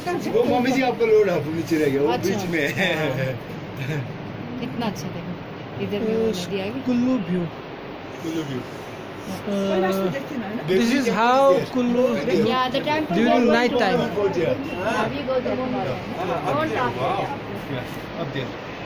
वो मम्मी जी आपका रोड है नीचे रह गया, वो बीच में है। कितना अच्छा देखो, इधर में वो नदी आ गई। Kullu view. Kullu view. This is how Kullu Yeah, the temple during night time. we go there tomorrow. Up there.